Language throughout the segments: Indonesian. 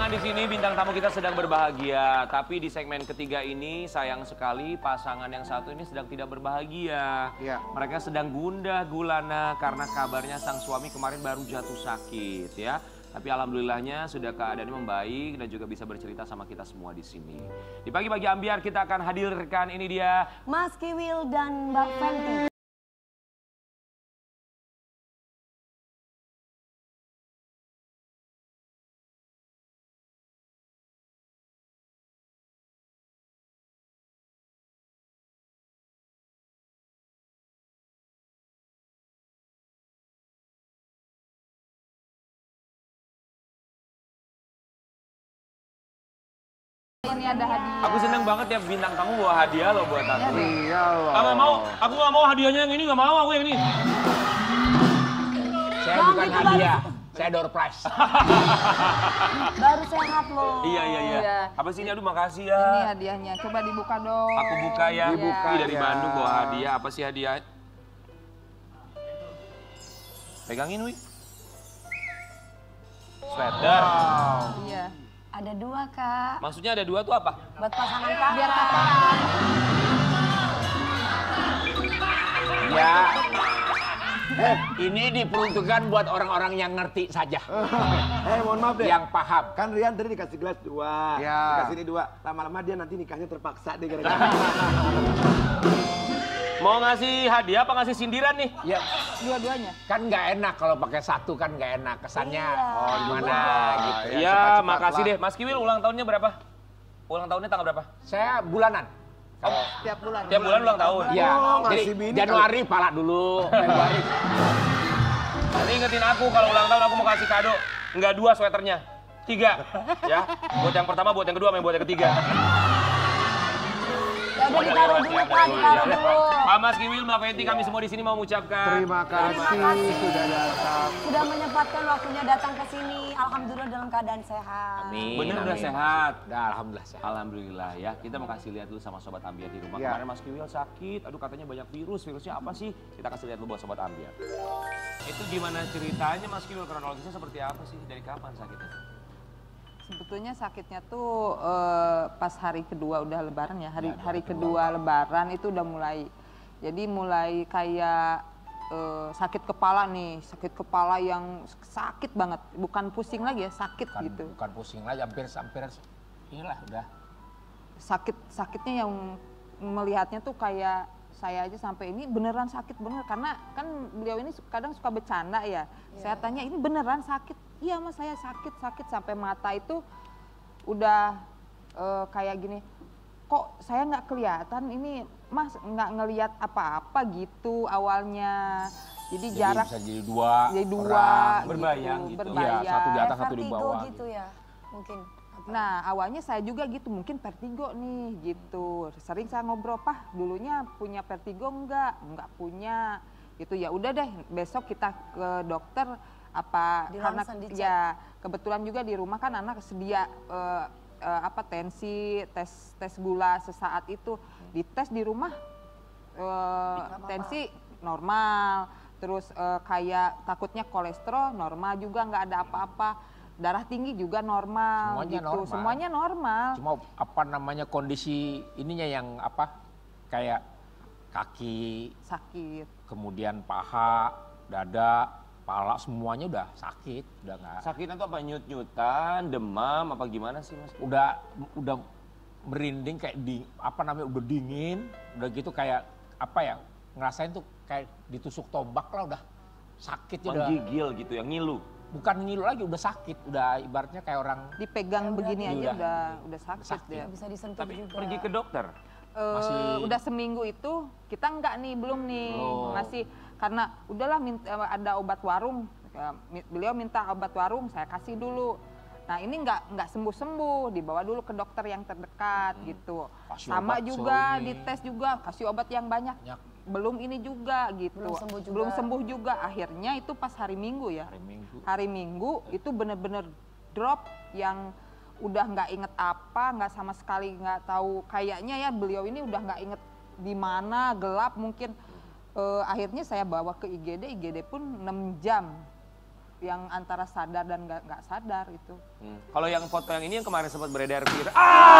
teman-teman, di sini bintang tamu kita sedang berbahagia. Tapi di segmen ketiga ini sayang sekali pasangan yang satu ini sedang tidak berbahagia. Ya. Mereka sedang gundah gulana karena kabarnya sang suami kemarin baru jatuh sakit ya. Tapi alhamdulillahnya sudah keadaannya membaik dan juga bisa bercerita sama kita semua di sini. Di pagi-pagi ambiar kita akan hadirkan ini dia Mas Kiwil dan Mbak Fenty. Ini ada hadiah. Aku seneng banget ya bintang tamu bawa hadiah loh buat aku. Iya loh. Aku nggak mau hadiahnya yang ini, nggak mau aku yang ini. Saya bukan hadiah, saya door prize. Baru sehat loh. Iya. Iya. Apa sih ini? Aduh makasih ya. Ini hadiahnya, coba dibuka dong. Aku buka ya. Dibuka, Ih, dari ya. Bandung bawa hadiah. Apa sih hadiah? Pegangin, Wi. Sweater. Iya. Ada dua, Kak. Maksudnya ada dua tuh apa? Buat pasangan Kak. Biar kapalan. Ya. Ini diperuntukkan buat orang-orang yang ngerti saja. Mohon maaf deh. Yang paham. Kan Rian tadi dikasih gelas 2, Ya. dikasih ini 2. Lama-lama dia nanti nikahnya terpaksa deh gara-gara. Mau ngasih hadiah apa ngasih sindiran nih? Ya, Dua-duanya. kan nggak enak kalau pakai satu kan nggak enak kesannya. Iya. Oh gimana gitu. Ya, Iya, cepat-cepat makasih lah. deh. Mas Kiwil ulang tahunnya berapa? Ulang tahunnya tanggal berapa? Saya bulanan. Kalau Tiap bulan. Tiap bulan ulang tahun. ya, Oh, jadi ngasih bini Januari pala dulu. Februari. Nanti ingetin aku kalau ulang tahun aku mau kasih kado. Enggak 2 sweaternya. 3. Ya. Buat yang pertama, buat yang kedua, buat yang ketiga. Ya udah ditaruh dulu, Kak. Ditaruh dulu. Pak Mas Kiwil, Mbak Fenty, kami semua di sini mau mengucapkan Terima kasih sudah datang. Sudah menyempatkan waktunya datang ke sini. Alhamdulillah dalam keadaan sehat. Amin. Bener udah amin. sehat. Udah, alhamdulillah sehat. Alhamdulillah ya. Kita mau kasih lihat dulu sama Sobat Ambiar di rumah. Ya. Kemarin Mas Kiwil sakit. Aduh katanya banyak virus. Virusnya apa sih? Kita kasih lihat dulu buat Sobat Ambiar. Itu gimana ceritanya Mas Kiwil? Kronologisnya seperti apa sih? Dari kapan sakitnya? Sebetulnya sakitnya tuh pas hari kedua udah lebaran ya. Hari kedua lebaran itu udah mulai. Jadi mulai kayak sakit kepala nih. Sakit kepala yang sakit banget. Bukan pusing lagi ya, sakit gitu. Bukan pusing lagi, hampir inilah udah. Sakitnya yang melihatnya tuh kayak saya aja sampai ini beneran sakit bener. Karena kan beliau ini kadang suka bercanda ya. Saya tanya ini beneran sakit? Iya Mas, saya sakit sampai mata itu udah kayak gini. Kok saya nggak kelihatan ini Mas, nggak ngelihat apa-apa gitu awalnya. Jadi jarak bisa jadi dua orang, gitu. Berbayang gitu. Berbayang. Iya, satu di atas, satu di Vertigo bawah. gitu ya. Mungkin. Nah awalnya saya juga gitu, mungkin vertigo nih gitu. Sering saya ngobrol, Pak dulunya punya vertigo nggak punya gitu. Ya udah deh besok kita ke dokter apa karena dicek. ya kebetulan juga di rumah kan anak sedia tensi, tes gula sesaat itu dites di rumah tensi normal, terus kayak takutnya kolesterol normal juga nggak ada apa-apa, darah tinggi juga normal, Semuanya gitu. normal. Semuanya normal. Cuma apa namanya kondisi ininya yang apa kayak kaki, Sakit. kemudian paha, dada, kepala semuanya udah sakit, udah nggak. Sakitnya tuh apa? Nyut-nyutan, demam, apa gimana sih Mas? Udah merinding kayak udah dingin, udah gitu kayak apa ya ngerasain tuh kayak ditusuk tombak lah udah sakit ya udah. Menggigil gitu ya, ngilu. Bukan ngilu lagi, udah sakit, udah ibaratnya kayak orang Dipegang begini aja udah. udah sakit, Sakit. ya. Bisa disentuh Tapi juga. pergi ke dokter. Udah seminggu itu kita enggak nih, belum nih, Belum. masih karena udahlah ada obat warung, beliau minta obat warung saya kasih dulu. Nah ini nggak sembuh-sembuh, dibawa dulu ke dokter yang terdekat gitu. Kasih Sama obat juga ini. dites juga, kasih obat yang banyak. belum ini juga gitu. Belum sembuh juga. Belum sembuh juga. Akhirnya itu pas hari Minggu ya. Hari Minggu itu bener-bener drop yang udah nggak inget apa, nggak sama sekali nggak tahu. Kayaknya ya beliau ini udah nggak inget di mana, gelap mungkin. Akhirnya saya bawa ke IGD pun 6 jam. yang antara sadar dan nggak sadar itu. Kalau yang foto yang ini yang kemarin sempat beredar viral.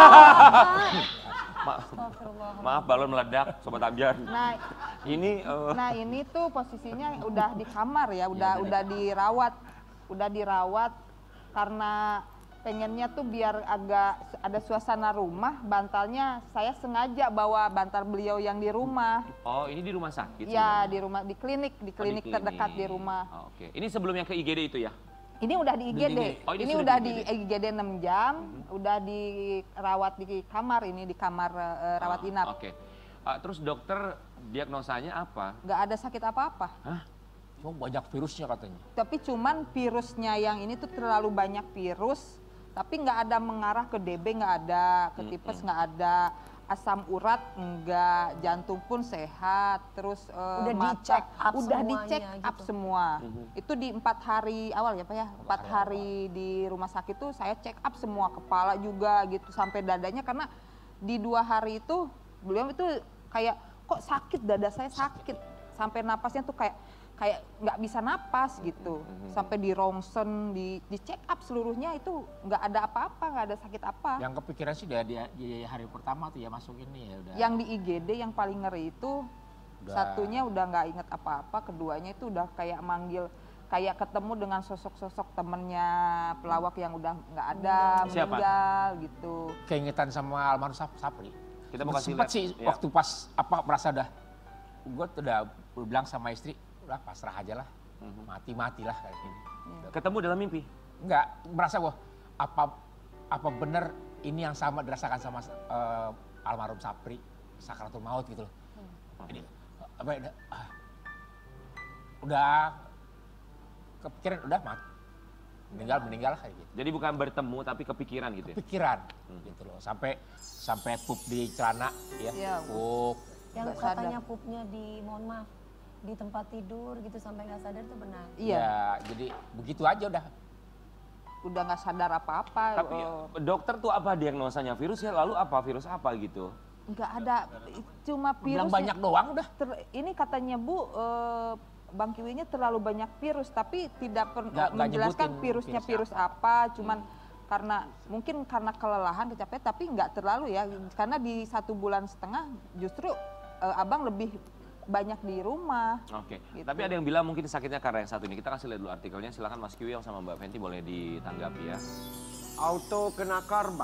Maaf balon meledak, Sobat Ambiar. Nah, Ini nah ini tuh posisinya udah di kamar ya, udah dirawat karena pengennya tuh biar agak ada suasana rumah, bantalnya saya sengaja bawa bantal beliau yang di rumah. oh ini di rumah sakit. Ya, sebenarnya? di rumah, di klinik terdekat di rumah. Oh, oke. Ini sebelumnya ke IGD itu ya? Ini udah di IGD. Oh, ini ini sudah udah di di IGD 6 jam, udah dirawat di kamar ini, di kamar rawat inap. Oke. Terus dokter diagnosanya apa? Nggak ada sakit apa-apa. Hah? Cuma banyak virusnya katanya. Tapi cuman virusnya yang ini tuh terlalu banyak virus, tapi nggak ada mengarah ke DB, nggak ada, ke tipes nggak ada, asam urat enggak, jantung pun sehat, terus Udah mata di-check up udah semuanya dicek up gitu. semua. Itu di 4 hari awal ya Pak ya, 4 hari di rumah sakit tuh saya check up semua, kepala juga gitu sampai dadanya, karena di 2 hari itu beliau itu kayak kok sakit, dada saya sakit, sampai napasnya tuh kayak nggak bisa napas gitu, sampai di rongsen, di check up seluruhnya itu nggak ada apa-apa, nggak ada sakit apa. Yang kepikiran sih di hari pertama tuh ya masuk ini ya udah. Yang di IGD yang paling ngeri itu satunya udah nggak inget apa-apa, keduanya itu udah kayak manggil, kayak ketemu dengan sosok-sosok temennya pelawak yang udah nggak ada, Siapa? meninggal gitu. Keingetan sama almarhum Sapri. Kita mau kasih Sempet lihat, sih ya. waktu pas merasa gue udah bilang sama istri, udah pasrah aja lah, mati-matilah kayak gini. Ketemu dalam mimpi? Enggak, merasa gue apa bener ini yang sama dirasakan sama almarhum Sapri, sakratul maut gitu loh. Jadi apa ya, udah kepikiran udah mati, meninggal lah kayak gitu. Jadi bukan bertemu tapi kepikiran gitu ya? Pikiran gitu loh, sampai pup di celana ya, Iya. pup. Yang Nggak sadar. katanya pupnya di, mohon maaf, di tempat tidur gitu sampai nggak sadar itu benar. Iya, Ya, jadi begitu aja udah nggak sadar apa-apa. Tapi dokter tuh apa diagnosanya? Virus ya, lalu apa? Virus apa gitu? Nggak ada, cuma bilang virus. banyak doang udah. Ini katanya Bu, Bang Kiwinya terlalu banyak virus, tapi tidak Nggak menjelaskan nyebutin virusnya virus virus apa, cuman mungkin karena kelelahan, kecapean, tapi nggak terlalu ya, karena di 1,5 bulan justru Abang lebih banyak di rumah. Oke, Gitu. tapi ada yang bilang mungkin sakitnya karena yang satu ini. Kita kasih lihat dulu artikelnya, silakan Mas Kiwi yang sama Mbak Fenty boleh ditanggapi ya. Auto kena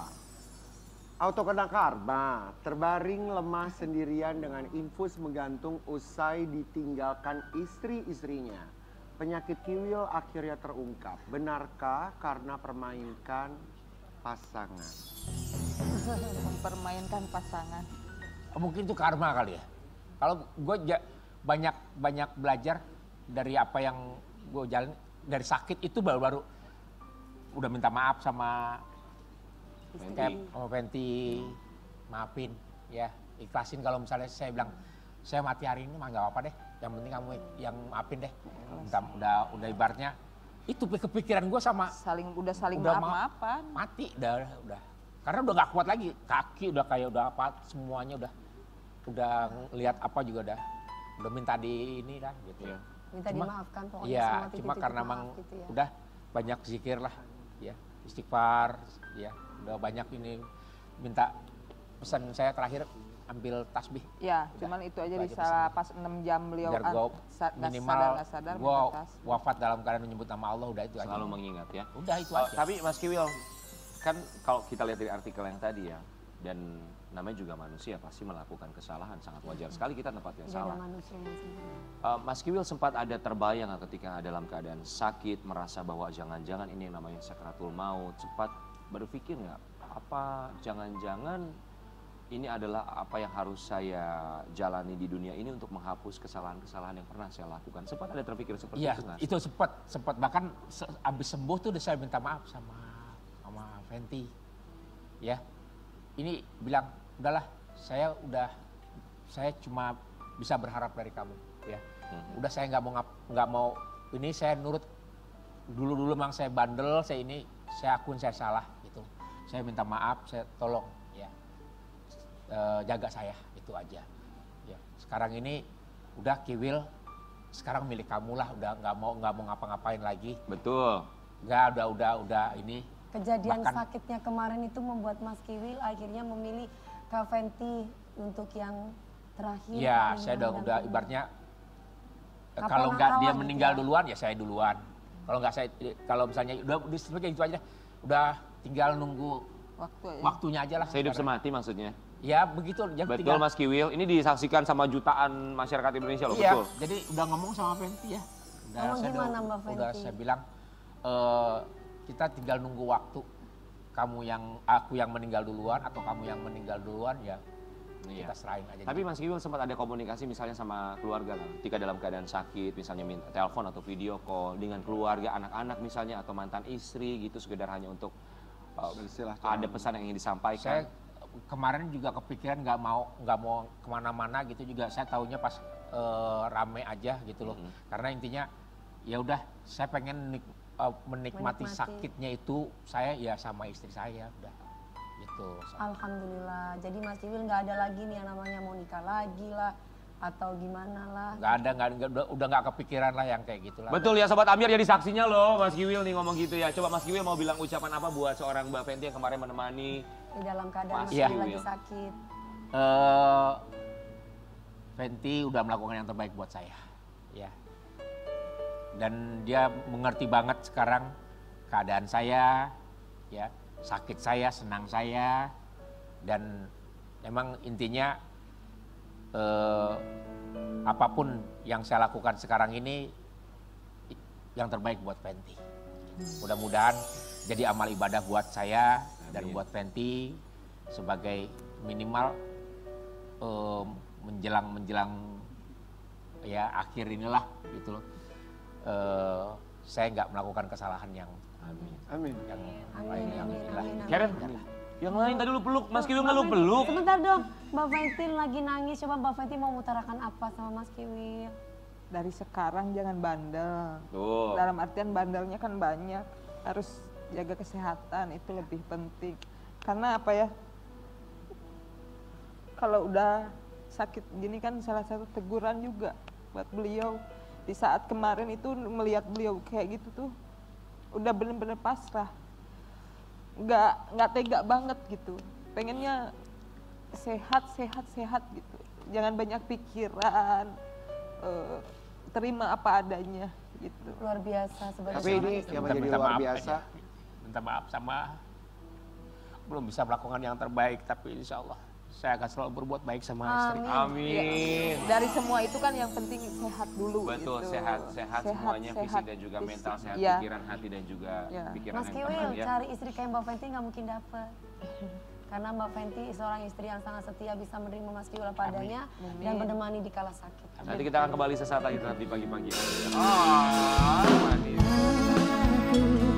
karma, terbaring lemah sendirian dengan infus menggantung usai ditinggalkan istri-istrinya. Penyakit Kiwil akhirnya terungkap. Benarkah karena permainkan pasangan? Mempermainkan pasangan. Mungkin itu karma kali ya. Kalau gue banyak belajar dari apa yang gue jalan, dari sakit itu baru udah minta maaf sama Fenty, maafin ya, ikhlasin kalau misalnya saya bilang saya mati hari ini mah nggak apa-apa deh, yang penting kamu yang maafin deh. Udah ibaratnya itu kepikiran gue sama Udah saling udah maaf-maafan. mati udah karena udah nggak kuat lagi, kaki udah kayak udah apa semuanya udah lihat apa juga udah minta di ini lah gitu. Iya. Minta dimaafkan pokoknya Iya, sama cuma titik-titik karena maaf emang gitu ya. udah banyak zikir lah, ya istighfar, ya udah banyak ini minta pesan saya terakhir ambil tasbih. Ya, Udah, cuman itu aja itu di aja salah pesannya. pas 6 jam beliau Biar gue minimal nggak sadar gue minta tas. wafat dalam keadaan menyebut nama Allah, udah itu aja. Selalu mengingat ya. Udah itu aja. Tapi Mas Kiwil, kan kalau kita lihat dari artikel yang tadi ya, dan namanya juga manusia pasti melakukan kesalahan, sangat wajar sekali kita tempatnya Nggak ada salah. manusia yang sempurna. Mas Kiwil sempat ada terbayang nggak ketika dalam keadaan sakit, merasa bahwa jangan-jangan ini yang namanya sakratul maut, sempat berpikir nggak, apa jangan-jangan ini adalah apa yang harus saya jalani di dunia ini untuk menghapus kesalahan-kesalahan yang pernah saya lakukan. Sempat ada terpikir seperti Iya, itu nggak? itu sempat bahkan abis sembuh tuh udah saya minta maaf sama Fenty. Ya. Ini bilang, udahlah, saya cuma bisa berharap dari kamu, ya. Udah saya nggak mau ini, saya nurut dulu memang saya bandel, saya akun saya salah gitu. Saya minta maaf, saya tolong ya. Jaga saya, itu aja. Ya. Sekarang ini udah Kiwil sekarang milik kamu lah, udah nggak mau ngapa-ngapain lagi. Betul. Nggak, udah ini. Kejadian Bahkan- sakitnya kemarin itu membuat Mas Kiwil akhirnya memilih Kak Fenty untuk yang terakhir. Ya, paling saya udah mendampingi. ibaratnya Kapal kalau nggak dia nakal meninggal gitu ya. duluan ya saya duluan. Kalau nggak saya, kalau misalnya udah kayak gitu aja, udah tinggal nunggu waktunya aja lah. Saya hidup sekarang. semati maksudnya. Ya begitu. Betul Mas Kiwil, ini disaksikan sama jutaan masyarakat Indonesia loh, Iya, betul. jadi udah ngomong sama Fenty ya. Ngomong saya gimana, Mbak Fenty? Udah saya bilang, kita tinggal nunggu waktu. Aku yang meninggal duluan atau kamu yang meninggal duluan ya. Iya. Kita serahin aja. Tapi Mas Kiwil sempat ada komunikasi misalnya sama keluarga kan? Ketika dalam keadaan sakit, misalnya minta telepon atau video call dengan keluarga, anak-anak misalnya atau mantan istri gitu, sekedar hanya untuk ada pesan yang ingin disampaikan. Saya kemarin juga kepikiran nggak mau kemana-mana gitu juga. Saya taunya pas rame aja gitu loh. Karena intinya ya udah saya pengen menikmati sakitnya itu saya ya sama istri saya udah gitu. Alhamdulillah. Jadi Mas Kiwil nggak ada lagi nih yang namanya mau nikah lagi lah atau gimana lah. Nggak ada, udah nggak kepikiran lah yang kayak gitulah. Betul ya Sobat Ambiar, jadi saksinya loh Mas Kiwil nih ngomong gitu ya. Coba Mas Kiwil mau bilang ucapan apa buat seorang Mbak Fenty yang kemarin menemani Di dalam keadaan Mas Iya. Kiwil lagi sakit. Fenty udah melakukan yang terbaik buat saya, ya. Dan dia mengerti banget sekarang keadaan saya, ya, sakit saya, senang saya, dan emang intinya apapun yang saya lakukan sekarang ini yang terbaik buat Fenty. Mudah-mudahan jadi amal ibadah buat saya dan buat Fenty sebagai minimal menjelang ya akhir inilah gitu loh. Saya nggak melakukan kesalahan yang Amin. Amin, amin, amin. Karen, yang lain tadi lu peluk, Mas Kiwil nggak lu peluk. Sebentar dong, Mbak Fenty lagi nangis. Coba Mbak Fenty mau mengutarakan apa sama Mas Kiwil? Dari sekarang jangan bandel. Tuh. Dalam artian bandelnya kan banyak, harus jaga kesehatan, itu lebih penting. Karena apa ya, kalau udah sakit gini kan salah satu teguran juga buat beliau. Di saat kemarin itu melihat beliau kayak gitu tuh, udah bener-bener pasrah. Nggak tega banget gitu. Pengennya sehat gitu. Jangan banyak pikiran, terima apa adanya gitu. Luar biasa sebagai Tapi ini yang menjadi Minta luar maaf biasa, aja. Minta maaf sama belum bisa melakukan yang terbaik, tapi insya Allah saya akan selalu berbuat baik sama istri. Amin. Dari semua itu kan yang penting sehat dulu. Betul, gitu. sehat semuanya, fisik dan juga mental, sehat pikiran, hati dan juga pikiran Mas yang Kiwil, tenang ya. cari istri kayak Mbak Fenty nggak mungkin dapet. Karena Mbak Fenty seorang istri yang sangat setia, bisa menerima Mas Kiwil apa adanya dan menemani di kala sakit. Nanti kita akan kembali sesaat lagi tetap di pagi-pagi. Oh, manis.